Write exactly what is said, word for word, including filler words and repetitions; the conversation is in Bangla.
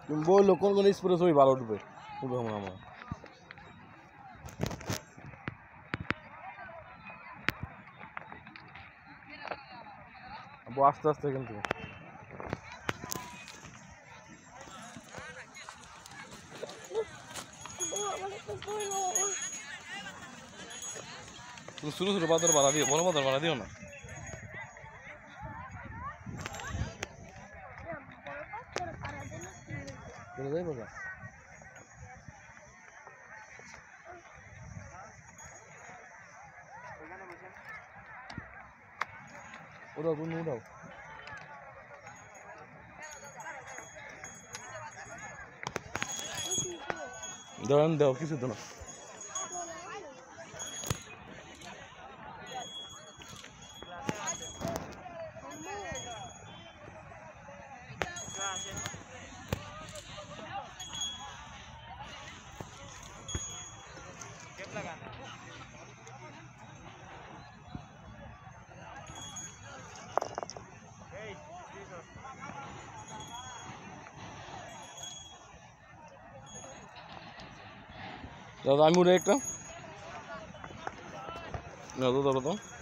তুমি বললো কোন কোন স্পোর্টে ছবি ভালো উঠবে উঠবে আমার আস্তে আস্তে কিন্তু শুরু শুরু পাথর বাড়া দিও বড় পাথর বাড়া দিও না যাই বাবা উড়াও তুমি উড়াও দাও দাও কিছু তো না দাদা আমি উঠে একটা দাদা দাদা